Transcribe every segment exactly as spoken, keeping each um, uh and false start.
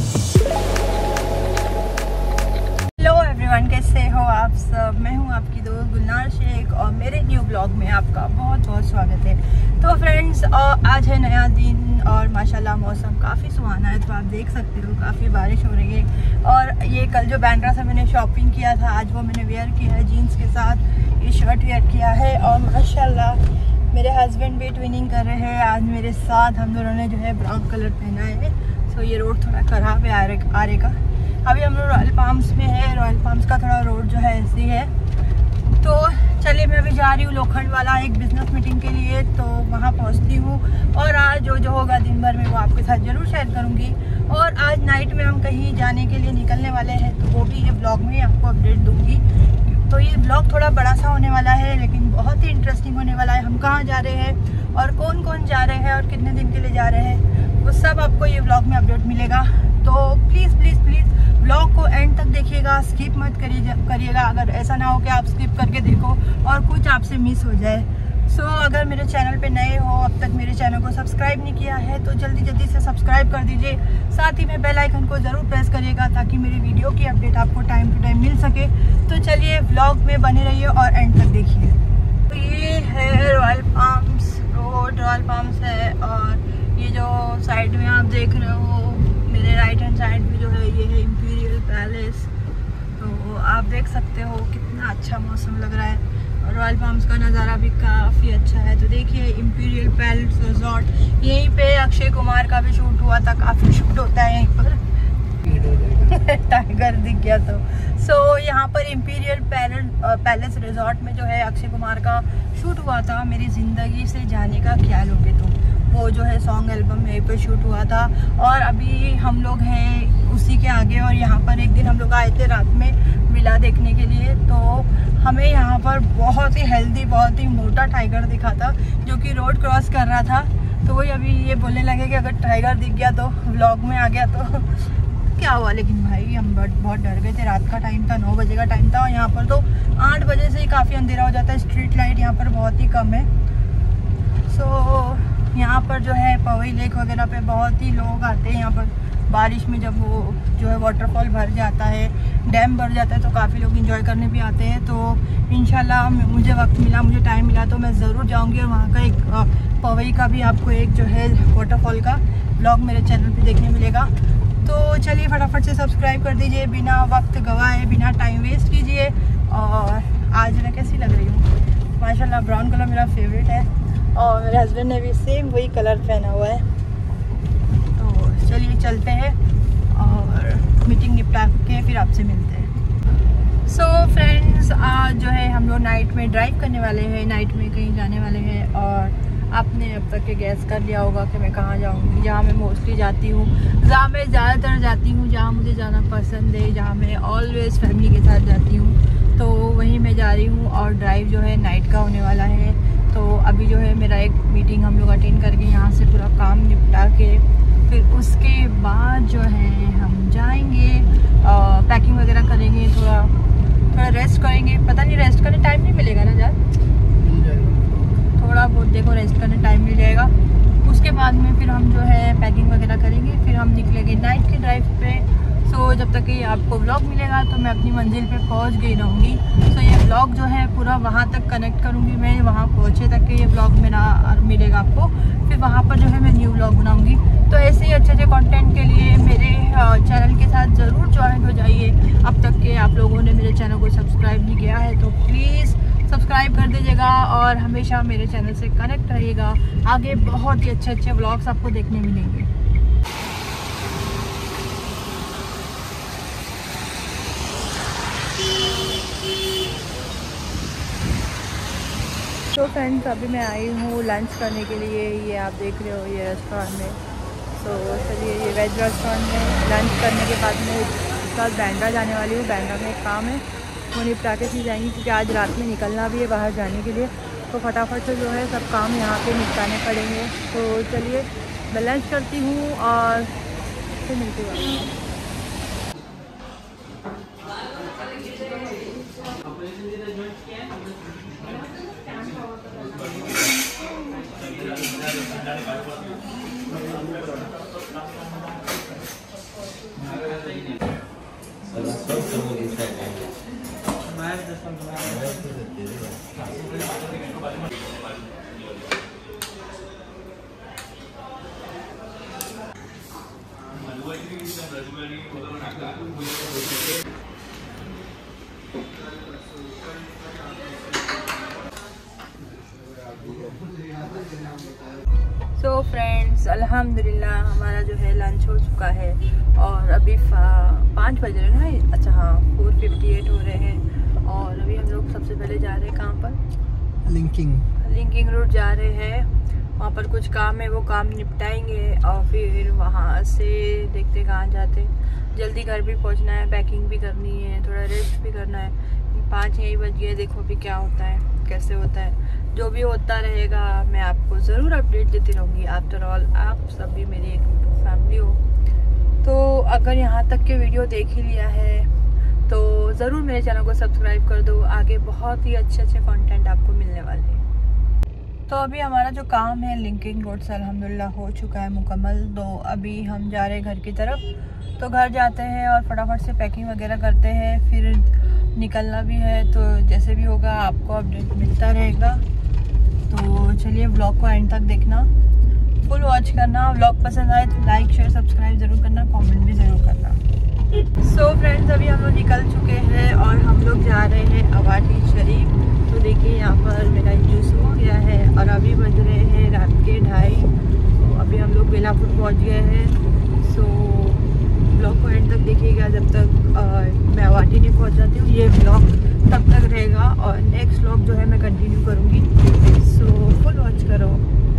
कैसे हो आप सब। मैं हूं आपकी दोस्त गुलनार शेख और मेरे न्यू ब्लॉग में आपका बहुत बहुत स्वागत है। तो फ्रेंड्स, आज है नया दिन और माशाल्लाह मौसम काफ़ी सुहाना है। तो आप देख सकते हो काफ़ी बारिश हो रही है। और ये कल जो बैंड्रा से मैंने शॉपिंग किया था, आज वो मैंने वेयर किया है जीन्स के साथ। ये शर्ट वेयर किया है और माशाल्लाह मेरे हस्बैंड भी ट्विनिंग कर रहे हैं आज मेरे साथ। हम दोनों ने जो है ब्राउन कलर पहना है। सो ये रोड थोड़ा ख़राब है आरे आरे का। अभी हम लोग रॉयल पाम्स में है। रॉयल पाम्स का थोड़ा रोड जो है ऐसी है। तो चलिए, मैं अभी जा रही हूँ लोखंड वाला एक बिज़नेस मीटिंग के लिए। तो वहाँ पहुँचती हूँ और आज जो जो होगा दिन भर में वो आपके साथ ज़रूर शेयर करूँगी। और आज नाइट में हम कहीं जाने के लिए निकलने वाले हैं, तो वो भी ये ब्लॉग में आपको अपडेट दूँगी। तो ये ब्लॉग थोड़ा बड़ा सा होने वाला है, लेकिन बहुत ही इंटरेस्टिंग होने वाला है। हम कहाँ जा रहे हैं और कौन कौन जा रहे हैं और कितने दिन के लिए जा रहे हैं, वो सब आपको ये ब्लॉग में अपडेट मिलेगा। तो प्लीज़ प्लीज़ प्लीज़ ब्लॉग को एंड तक देखिएगा, स्किप मत करिए करिएगा। अगर ऐसा ना हो कि आप स्किप करके देखो और कुछ आपसे मिस हो जाए। सो so, अगर मेरे चैनल पे नए हो, अब तक मेरे चैनल को सब्सक्राइब नहीं किया है, तो जल्दी जल्दी से सब्सक्राइब कर दीजिए। साथ ही में बेल आइकन को ज़रूर प्रेस करिएगा ताकि मेरी वीडियो की अपडेट आपको टाइम टू टाइम मिल सके। तो चलिए, ब्लॉग में बने रहिए और एंड तक देखिए। तो ये है royal palms road, royal palms है। और ये जो साइड में आप देख रहे हो मेरे राइट हैंड साइड में जो है ये है इम्पीरियल पैलेस। तो आप देख सकते हो कितना अच्छा मौसम लग रहा है और रॉयल पाम्स का नज़ारा भी काफ़ी अच्छा है। तो देखिए, इम्पीरियल पैलेस रिजॉर्ट, यहीं पे अक्षय कुमार का भी शूट हुआ था। काफ़ी शूट होता है यहीं पर। टाइगर दिख गया तो। सो so, यहाँ पर इम्पीरियल पैलेस रिजॉर्ट में जो है अक्षय कुमार का शूट हुआ था। मेरी ज़िंदगी से जाने का क्या लोगे तुम, वो जो है सॉन्ग एल्बम यहीं पर शूट हुआ था। और अभी हम लोग हैं उसी के आगे। और यहाँ पर एक दिन हम लोग आए थे रात में विला देखने के लिए। तो हमें यहाँ पर बहुत ही हेल्दी, बहुत ही मोटा टाइगर दिखा था जो कि रोड क्रॉस कर रहा था। तो वही अभी ये बोलने लगे कि अगर टाइगर दिख गया तो व्लॉग में आ गया तो क्या हुआ। लेकिन भाई हम बहुत डर गए थे। रात का टाइम था, नौ बजे का टाइम था। और यहाँ पर तो आठ बजे से ही काफ़ी अंधेरा हो जाता है। स्ट्रीट लाइट यहाँ पर बहुत ही कम है। सो so, यहाँ पर जो है पवई लेक वगैरह पे बहुत ही लोग आते हैं। यहाँ पर बारिश में जब वो जो है वाटरफॉल भर जाता है, डैम भर जाता है, तो काफ़ी लोग एंजॉय करने भी आते हैं। तो इंशाल्लाह मुझे वक्त मिला, मुझे टाइम मिला तो मैं ज़रूर जाऊँगी। और वहाँ का एक पवई का भी आपको एक जो है वाटरफॉल का ब्लॉग मेरे चैनल पे देखने मिलेगा। तो चलिए, फटाफट से सब्सक्राइब कर दीजिए, बिना वक्त गवाए, बिना टाइम वेस्ट कीजिए। और आज मैं कैसी लग रही हूँ, माशाल्लाह ब्राउन कलर मेरा फेवरेट है और मेरे हस्बैंड ने भी सेम वही कलर पहना हुआ है। तो चलिए चलते हैं और मीटिंग निपटा के फिर आपसे मिलते हैं। सो so, फ्रेंड्स, आज जो है हम लोग नाइट में ड्राइव करने वाले हैं, नाइट में कहीं जाने वाले हैं। और आपने अब तक के गैस कर लिया होगा कि मैं कहाँ जाऊँगी। जहाँ मैं मोस्टली जाती हूँ, जहाँ मैं ज़्यादातर जाती हूँ, जहाँ मुझे जाना पसंद है, जहाँ मैं ऑलवेज़ फैमिली के साथ जाती हूँ, तो वहीं मैं जा रही हूँ। और ड्राइव जो है नाइट का होने वाला है। तो अभी जो है मेरा एक मीटिंग हम लोग अटेंड करके यहाँ से पूरा काम निपटा के फिर उसके बाद जो है हम जाएंगे, पैकिंग वगैरह करेंगे, थोड़ा थोड़ा रेस्ट करेंगे। पता नहीं रेस्ट करने टाइम नहीं मिलेगा ना यार, थोड़ा बहुत देखो रेस्ट करने टाइम मिल जाएगा। उसके बाद में फिर हम जो है पैकिंग वगैरह करेंगे, फिर हम निकलेंगे नाइट की ड्राइव पे। सो so, जब तक कि आपको व्लॉग मिलेगा तो मैं अपनी मंजिल पे पहुंच गई रहूँगी। सो so, ये व्लॉग जो है पूरा वहाँ तक कनेक्ट करूँगी मैं, वहाँ पहुँचे तक के ये व्लॉग मेरा मिलेगा आपको। फिर वहाँ पर जो है मैं न्यू व्लॉग बनाऊँगी। तो ऐसे ही अच्छे अच्छे कंटेंट के लिए मेरे चैनल के साथ ज़रूर ज्वाइन हो जाइए। अब तक के आप लोगों ने मेरे चैनल को सब्सक्राइब नहीं किया है तो प्लीज़ सब्सक्राइब कर दीजिएगा और हमेशा मेरे चैनल से कनेक्ट रहिएगा। आगे बहुत ही अच्छे अच्छे व्लॉग्स आपको देखने मिलेंगे। तो फ्रेंड्स, अभी मैं आई हूँ लंच करने के लिए। ये आप देख रहे हो ये रेस्टोरेंट में। तो चलिए, ये वेज रेस्टोरेंट में लंच करने के बाद मैं उसके बाद बैंड्रा जाने वाली हूँ। बैंड्रा में एक काम है, वो निपटा के फिर जाएंगी क्योंकि आज रात में निकलना भी है बाहर जाने के लिए। तो फटाफट से जो है सब काम यहाँ पे निपटाने पड़ेंगे। तो चलिए मैं लंच करती हूँ और फिर मिलती हूँ। सो फ्रेंड्स, अल्हम्दुलिल्लाह हमारा जो है लंच हो चुका है और अभी पाँच बज रहे हैं ना। अच्छा हाँ, फोर फिफ्टी एट हो रहे हैं और अभी हम लोग सबसे पहले जा रहे हैं कहाँ पर? लिंकिंग लिंकिंग रोड जा रहे हैं। वहाँ पर कुछ काम है, वो काम निपटाएंगे और फिर वहाँ से देखते कहाँ जाते। जल्दी घर भी पहुँचना है, पैकिंग भी करनी है, थोड़ा रेस्ट भी करना है। पाँच यही बज गए, देखो अभी क्या होता है, कैसे होता है। जो भी होता रहेगा मैं आपको ज़रूर अपडेट देती रहूँगी। आफ्टर ऑल आप सभी मेरी एक फैमिली हो, तो अगर यहाँ तक के वीडियो देख ही लिया है तो ज़रूर मेरे चैनल को सब्सक्राइब कर दो। आगे बहुत ही अच्छे अच्छे कंटेंट आपको मिलने वाले हैं। तो अभी हमारा जो काम है लिंकिंग रोड से अल्हम्दुलिल्लाह हो चुका है मुकम्मल। तो अभी हम जा रहे हैं घर की तरफ। तो घर जाते हैं और फटाफट से पैकिंग वगैरह करते हैं, फिर निकलना भी है। तो जैसे भी होगा आपको अपडेट मिलता रहेगा। तो चलिए व्लॉग को एंड तक देखना, फुल वॉच करना। व्लॉग पसंद आए तो लाइक शेयर सब्सक्राइब ज़रूर करना, कमेंट भी ज़रूर करना। सो so फ्रेंड्स, अभी हम लोग निकल चुके हैं और हम लोग जा रहे हैं अवाटी शरीफ। तो देखिए यहाँ पर मेरा जूस हो गया है और अभी बज रहे हैं रात के ढाई। तो अभी हम लोग बेलापुर पहुँच गए हैं। सो ब्लॉग को एंड तक देखिएगा जब तक आ, मैं अवाटी नहीं पहुँच जाती हूँ। ये ब्लॉग तब तक रहेगा और नेक्स्ट ब्लॉग जो है मैं कंटिन्यू करूँगी। सो फुल वॉच करो।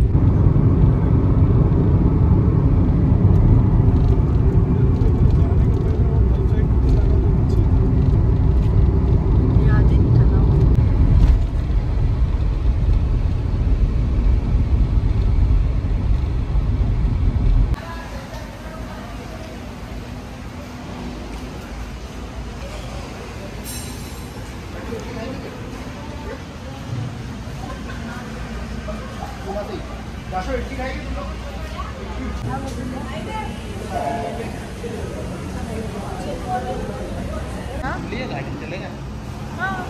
चलेगा। हाँ।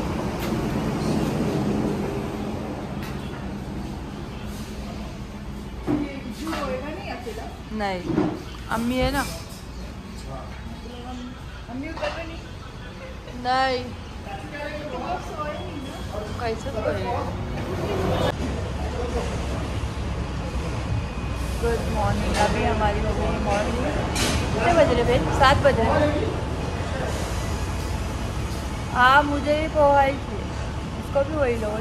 नहीं, अम्मी है ना। अम्मी नहीं, कैसे सोएगा? Good morning. अभी हमारी हो गई मॉर्निंग। कितने बज रहे बहन? सात बज रहे। हाँ, मुझे ही पोहा ही थी, इसको भी वही लो।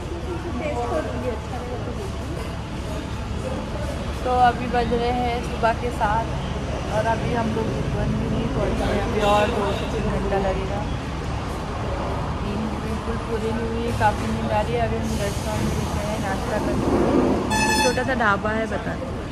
तो अभी बज रहे हैं सुबह के सात और अभी हम लोग वन भी नहीं पहुँचे। अभी और दो से तीन घंटा लगेगा। नींद बिल्कुल पूरी नहीं हुई, काफ़ी नींद आ रही है। अभी हम रेस्टोरेंट में गए हैं नाश्ता करने। छोटा सा ढाबा है, बताते हैं।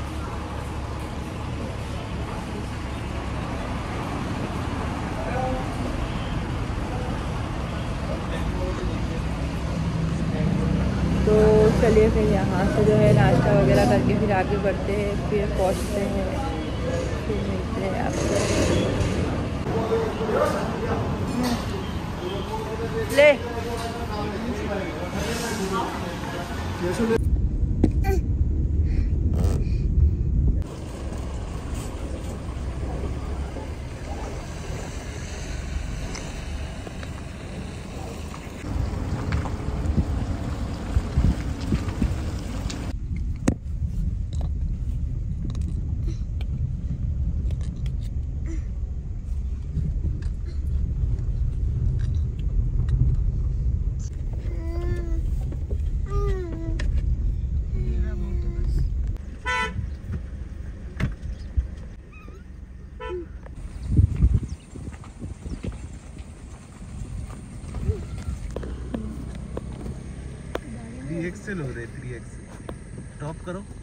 तो चलिए फिर यहाँ से जो है नाश्ता वगैरह करके फिर आगे बढ़ते हैं, फिर पहुँचते हैं, फिर मिलते हैं आपसे। ले थ्री एक्सेल हो रहे, थ्री एक्सेल टॉप करो।